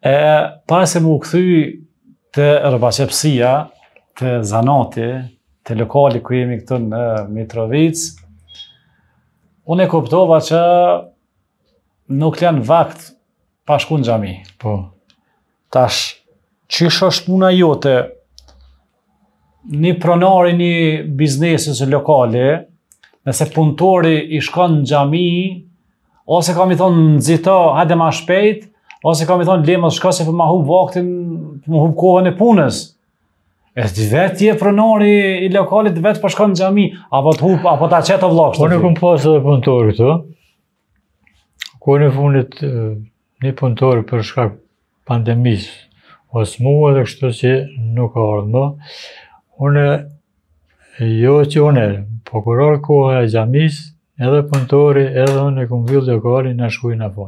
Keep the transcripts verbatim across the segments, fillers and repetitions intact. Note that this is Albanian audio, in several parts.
E, para se mu kthy të rrëbaqepsia, të zanati, të lokali ku jemi këtu në Mitrovic, unë e kuptova që nuk janë vakt pa shku në xhami. Po. Tash, çish është puna jote? Një pronari një biznesi së lokale, nëse punëtori i shkon në xhami, ose kam i thonë nxito, hajde ma shpejt, ose kam i thonë le mos shko se po ma hub vaktin, po ma hub kohën e punës. E ti vetë je pronari i lokalit, vetë po shkon në xhami, apo të hub, apo ta qetë vllak. Unë kam pas edhe punëtor këtu. Ku në fundit një punëtor për shkak pandemisë, ose mua dhe kështu që nuk ka ardhur më. Unë, jo që unë, prokuror koha e xhamisë, edhe punëtori, edhe unë e kom mbyll lokalin na shkojnë na fal.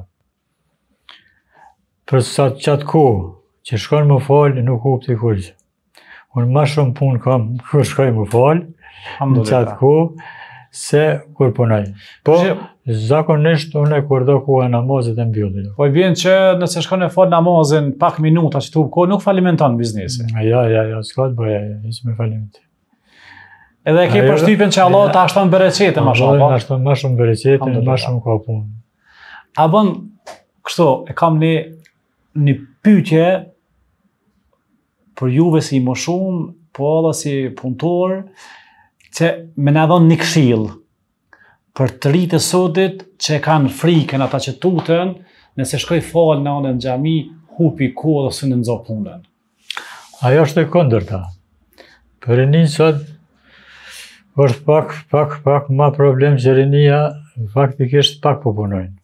Për sa qatë kohë që shkon më fal, nuk hupti kurrë. Unë më shumë punë kam kur shkoj më fal, në qatë kohë, se kur punoj. Po, zakonisht unë kur do koha namazit e mbylli. Po i vjen që nëse shkon e fal namazin pak minuta që të hub kohë, nuk falimenton biznesi. Ja, ja, ja, s'ka të bëja, hiç me falimentim. Edhe e ke përshtypjen që Allah ta shton bereqete më shumë. Allah ta shton më shumë bereqete, më shumë ka punë. A bën kështu, e kam një një pyetje për juve si më shumë, po edhe si punëtor, që me na dhon një këshill për të rritë e sotit që kanë frikën ata që tuten, nëse shkoj fal në anën xhami, hupi kohë dhe së në nxo punën. Ajo është e kundërta. Për rinin sot është pak, pak, pak ma problem që rinia faktikisht pak po punojnë.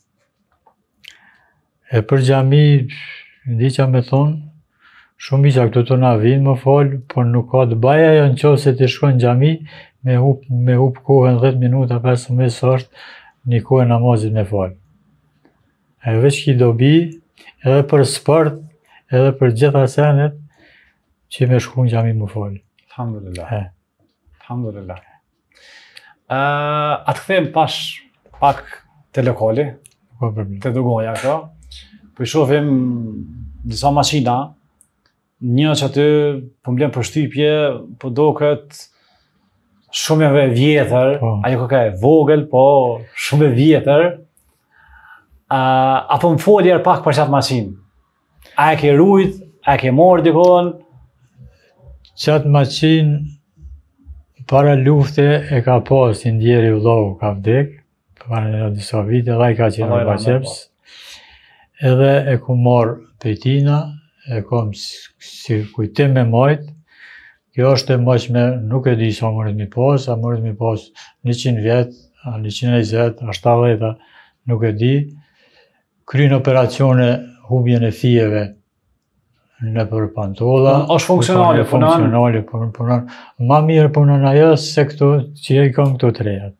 E për xhami, di që me thonë, shumë isha këtu të na vinë më falë, por nuk ka të baja jo në qovë se të shkojnë xhami, me hup, me hup kohën dhjetë minuta, pesëmbëdhjetë sa është një kohë namazit me falë. E veç ki dobi, edhe për sport, edhe për gjitha senet, që me shku në xhami më falë. Alhamdulillah. Alhamdulillah. Uh, a të kthejmë pash pak të lokali, të Dugoja këto, për shofim disa maqina, një që aty po mblen përshtypje, po do këtë shumë e vjetër, po. Ajo ka e vogël, po shumë e vjetër, uh, apo më foljer pak për qatë maqinë. A e ke rujt, a e ke morë dikon? Qatë maqinë, para lufte e ka pas një ndjeri vllau ka vdek, para në disa vite, dhe i ka qenë rrëbaqeps, edhe e ku marë pejtina, e kom si kujtim me majt, kjo është e maqme, nuk e di sa mërit mi pas, a mërit mi pas njëqind vjet, a njëqind e njëzet, a shtatëdhjetë, nuk e di, kryin operacione humbjen e fijeve, në për pantolla. është funksionale, punon. Funksionale, punon. Ma mirë punon ajo se këto që i kam këto të rejat.